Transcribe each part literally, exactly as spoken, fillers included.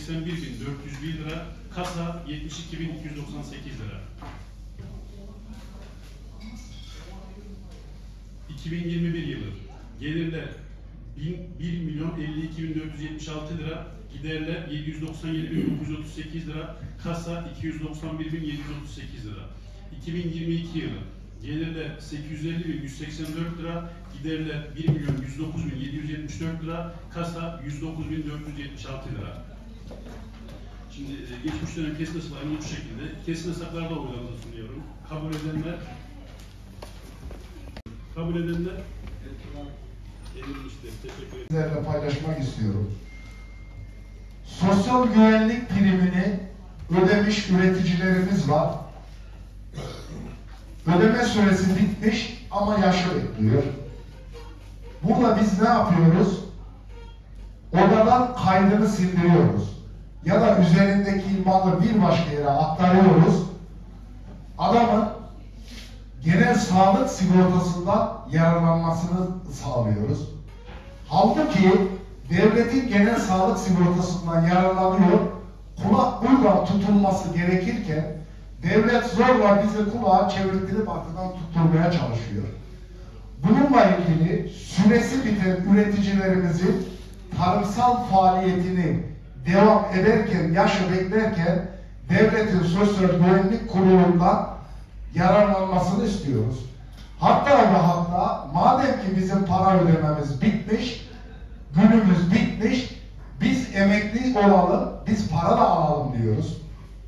seksen bir bin dört yüz bir lira, kasa yetmiş iki bin iki yüz doksan sekiz lira. iki bin yirmi bir yılı gelirler bir milyon elli iki bin dört yüz yetmiş altı lira, giderler yedi yüz doksan yedi bin dokuz yüz otuz sekiz lira, kasa iki yüz doksan bir bin yedi yüz otuz sekiz lira. iki bin yirmi iki yılı gelirler sekiz yüz elli bin yüz seksen dört lira, giderler bir milyon yüz dokuz bin yedi yüz yetmiş dört lira, kasa yüz dokuz bin dört yüz yetmiş altı lira. Şimdi geçmiş dönem kesin hesaplarını bu şekilde. Kesin hesapları da oylarınıza sunuyorum. Kabul edenler kabul edenler sizlerle paylaşmak istiyorum. Sosyal güvenlik primini ödemiş üreticilerimiz var. Ödeme süresi bitmiş ama yaşı bekliyor. Burada biz ne yapıyoruz? Odadan kaydını sildiriyoruz. Ya da üzerindeki malı bir başka yere aktarıyoruz. Adamın genel sağlık sigortasından yararlanmasını sağlıyoruz. Halbuki devletin genel sağlık sigortasından yararlanıyor, kulak buradan tutulması gerekirken devlet zorla bizi kulağa çevirtirip arkadan tutturmaya çalışıyor. Bununla ilgili süresi biten üreticilerimizin tarımsal faaliyetini devam ederken, yaşı beklerken devletin sosyal güvenlik kurulundan yararlanmasını istiyoruz. Hatta ve hatta madem ki bizim para ödememiz bitmiş, günümüz bitmiş, biz emekli olalım, biz para da alalım diyoruz.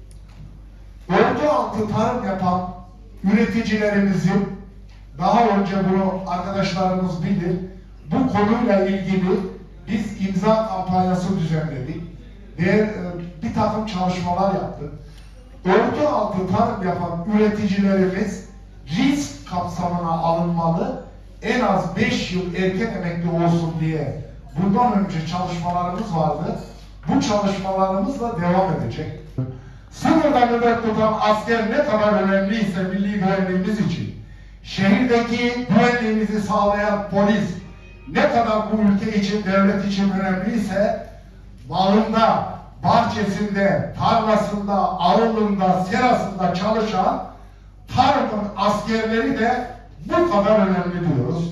Orta altı tarım yapan üreticilerimizin, daha önce bunu arkadaşlarımız bilir, bu konuyla ilgili biz imza kampanyası düzenledik ve bir takım çalışmalar yaptık. Orta altı tarım yapan üreticilerimiz risk kapsamına alınmalı, en az beş yıl erken emekli olsun diye bundan önce çalışmalarımız vardı. Bu çalışmalarımızla devam edecek. Sınırda nöbet tutan asker ne kadar önemliyse milli güvenliğimiz için, şehirdeki güvenliğimizi sağlayan polis ne kadar bu ülke için, devlet için önemliyse, malında, bahçesinde, tarlasında, ağılında, serasında çalışan tarımın askerleri de bu kadar önemli diyoruz.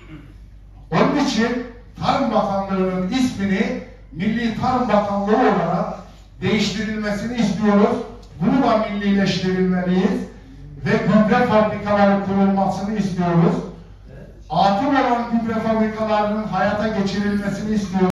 Onun için Tarım Bakanlığı'nın ismini Milli Tarım Bakanlığı olarak değiştirilmesini istiyoruz. Bunu da millileştirilmeliyiz ve gübre fabrikaları kurulmasını istiyoruz. Atıl olan gübre fabrikalarının hayata geçirilmesini istiyoruz.